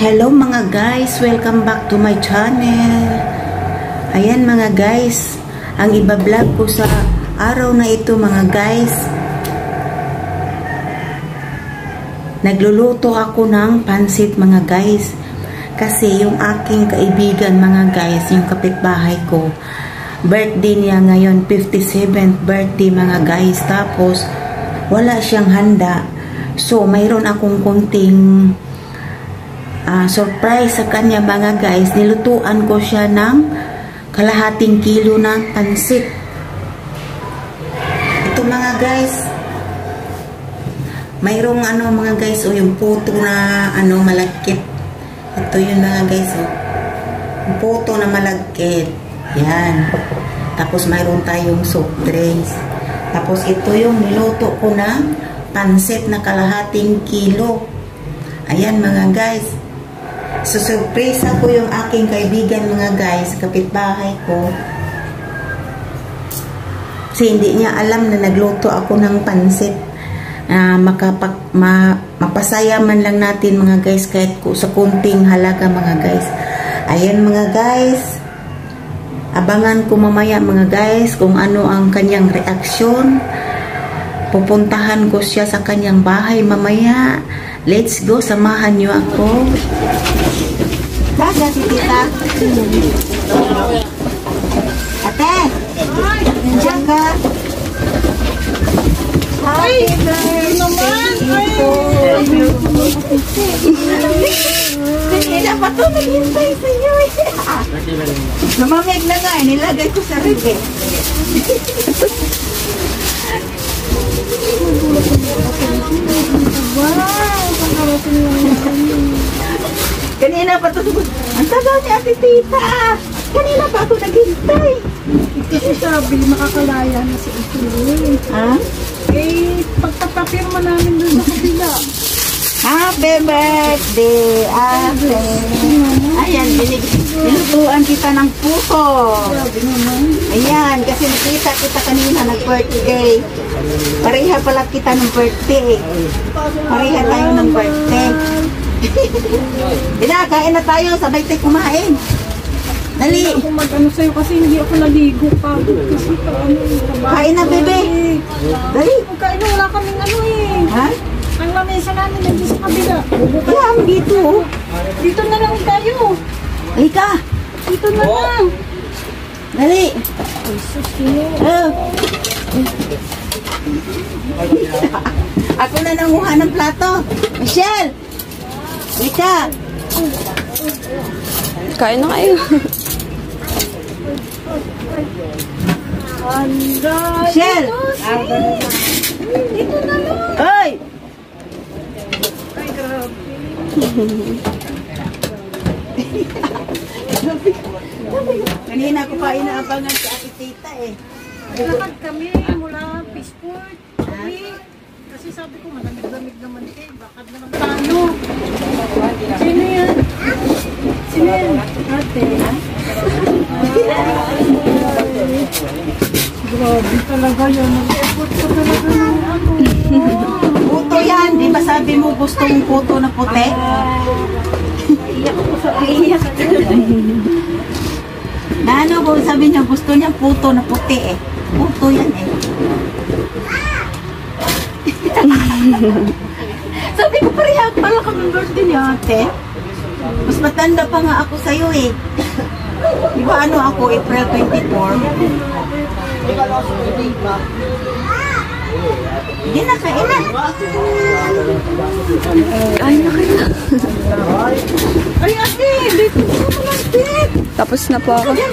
Hello mga guys, welcome back to my channel. Ayan mga guys, ang ibablog ko sa araw na ito mga guys, nagluluto ako ng pansit mga guys. Kasi yung aking kaibigan mga guys, yung kapitbahay ko, birthday niya ngayon, 57th birthday mga guys. Tapos wala siyang handa, so mayroon akong kunting surprise sa kanya mga guys. Nilutuan ko siya ng kalahating kilo ng pansit. Ito mga guys, mayroong mga guys, yung puto na malagkit. Ito yun mga guys, yung puto na malagkit. Yan. Tapos mayroon tayong soft drinks. Tapos ito yung niluto ko na pansit na kalahating kilo. Ayan mga guys. So, surprise ko yung aking kaibigan mga guys, kapitbahay ko. Kasi hindi niya alam na nagluto ako ng pansit. Mapasaya man lang natin mga guys, kahit sa kunting halaga mga guys. Ayan mga guys. Abangan ko mamaya mga guys kung ano ang kanyang reaksyon. Pupuntahan ko siya sa kanyang bahay mamaya. Let's go, samahan niyo ako. Daga si tita. Ate, nandiyan ka? Happy birthday to you. Kanina pa ito naghintay sa iyo eh. Namamig na nga, nilagay ko sa rib eh. Kanina pa ito, ang tagal ni Ate Tita. Kanina pa ako naghintay. Kasi sabi, makakalaya na si Ito. Ha? Eh, pagpapapirma namin doon sa kabila. Happy birthday, Ate. Ayan, nilutuan kita ng puto. Ayan, kasi nakita kita kanina nag-birthday. Pareha pala kita ng birthday. Pareha tayo ng birthday. Kain na tayo, sabay tayo kumain. Dali. Hindi ako mag-ano sa'yo kasi hindi ako naligo pa. Kasi Kain na, bebe. Dali. Pagkain na, wala kaming ano eh. Ha? Ang lamesa namin nandun sa kabila. Ayan, dito. Dito na lang tayo. Halika. Dito na lang. Dali. Ay, susunod. Ako na nanguha ng plato. Michelle. Halika. Kain na kayo. Michelle. Dito na lang. Hoy. Ay, grabe. Kanina ko pa inaabangan si Ate Tita eh. Lakad kami mula Peaceport. Kasi sabi ko, malamig-lamig naman eh. Bakit naman tayo? Sino yan? Sino yan? Ate. Grabe talaga yan. Nag-effort ko talaga ng ako. Puto yan. Di ba sabi mo gusto mong puto na puti? Iyak ako sa iyak. Na ano ko sabi niya gusto niya puto na puti eh. Puto yan eh. Sabi ko pareha pala kami birthday ni ate. Mas matanda pa nga ako sa'yo eh. Di ba ako April 24? Hindi na, kain na. Kain na kayo. Ay ate, dito ko malapit. Tapos na po ako.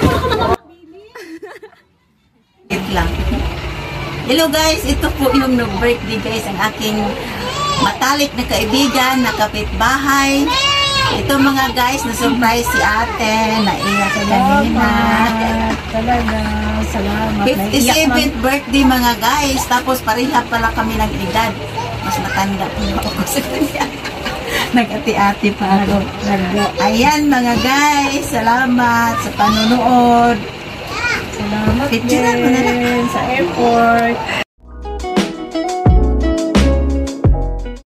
Wait lang. Hello guys, ito po yung birthday guys, ang aking matalik na kaibigan, na kapitbahay. Ito mga guys, na-surprise si ate, naiyak sa kanina. Talaga, salamat. 57th birthday mga guys, tapos pareha pala kami ng edad. Mas matanda po ako sa kanya. Nag-ati-ati pa ako. Ayan mga guys, salamat sa panonood. Salamat Picture mo na lang sa effort.